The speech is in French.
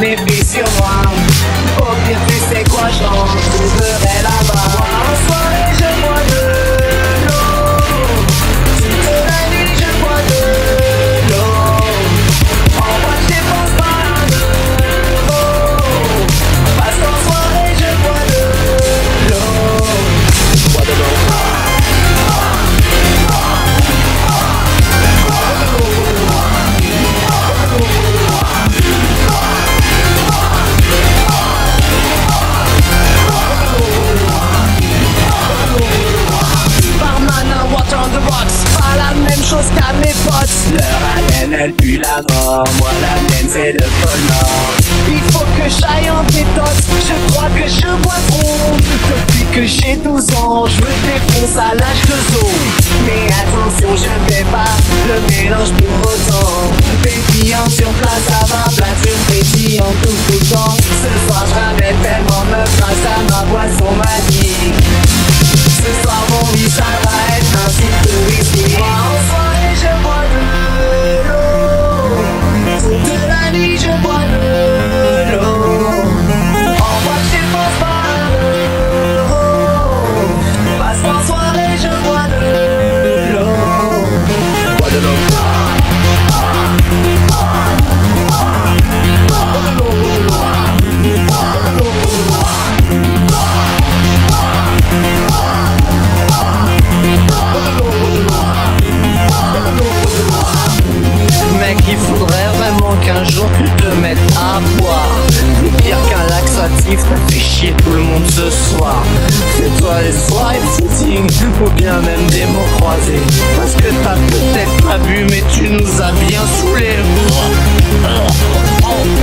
méfie sur moi. Au pire tu sais quoi, j'en trouverai là-bas. En soirée je bois de l'eau, toute la nuit je bois de l'eau. En moi je dépense pas d'euros, parce qu'en soirée je bois de l'eau. Bois de l'eau. Pas la même chose qu'à mes potes. Leur haleine elle pue la mort, moi la mienne c'est le pôle Nord. Il faut que j'aille en détox, je crois que je bois trop. Depuis que j'ai 12 ans, je me défonce à l'âge de zoo. Mais attention, je fais pas le mélange pour autant. Pétillant sur place à 20 places, pétillant tout le temps. Ce soir je ramène tellement meuf grâce à ma boisson magique. Ce soir mon lit ça va être un site de whisky. Moi en soirée je bois de l'eau, toute la nuit je bois de l'eau. En moi je dépense pas d'euros, parce qu'en soirée je bois de l'eau. Bois de l'eau. Mec, il faudrait vraiment qu'un jour tu te mettes à boire. C'est pire qu'un laxatif, ça fait chier tout le monde ce soir. Fais-toi les soirées de footing, ou bien même des mots croisés. Parce que t'as peut-être pas bu, mais tu nous as bien saoulés.